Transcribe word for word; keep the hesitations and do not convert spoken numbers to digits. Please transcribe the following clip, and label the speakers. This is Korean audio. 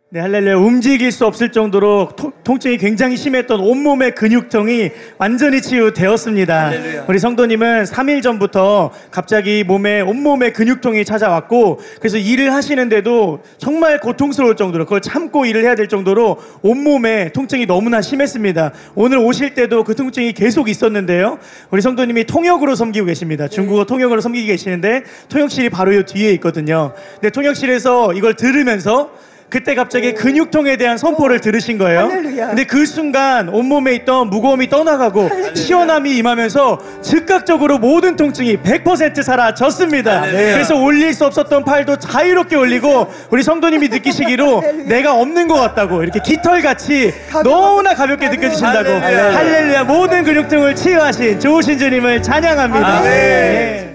Speaker 1: 네, 할렐루야. 움직일 수 없을 정도로 통, 통증이 굉장히 심했던 온몸의 근육통이 완전히 치유되었습니다. 할렐루야. 우리 성도님은 삼 일 전부터 갑자기 몸에 온몸에 근육통이 찾아왔고, 그래서 일을 하시는데도 정말 고통스러울 정도로, 그걸 참고 일을 해야 될 정도로 온몸에 통증이 너무나 심했습니다. 오늘 오실 때도 그 통증이 계속 있었는데요, 우리 성도님이 통역으로 섬기고 계십니다. 중국어 통역으로 섬기고 계시는데 통역실이 바로 이 뒤에 있거든요. 근데 통역실에서 이걸 들으면서 그때 갑자기 근육통에 대한 선포를 들으신 거예요. 할렐루야. 근데 그 순간 온몸에 있던 무거움이 떠나가고 할렐루야. 시원함이 임하면서 즉각적으로 모든 통증이 백 퍼센트 사라졌습니다. 할렐루야. 그래서 올릴 수 없었던 팔도 자유롭게 올리고, 우리 성도님이 느끼시기로 할렐루야. 내가 없는 것 같다고, 이렇게 깃털같이 너무나 가볍게 느껴지신다고. 할렐루야. 할렐루야. 모든 근육통을 치유하신 좋으신 주님을 찬양합니다. 네.